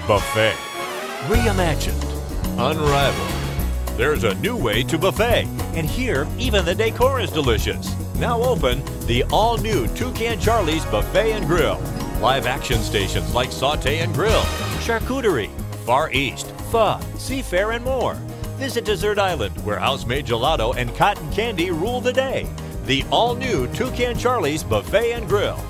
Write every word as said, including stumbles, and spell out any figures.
Buffet. Reimagined. Unrivaled. There's a new way to buffet, and here, even the decor is delicious. Now open, the all-new Toucan Charlie's Buffet and Grill. Live action stations like Saute and Grill, Charcuterie, Far East, Pho, Seafair, and more. Visit Dessert Island, where house-made gelato and cotton candy rule the day. The all-new Toucan Charlie's Buffet and Grill.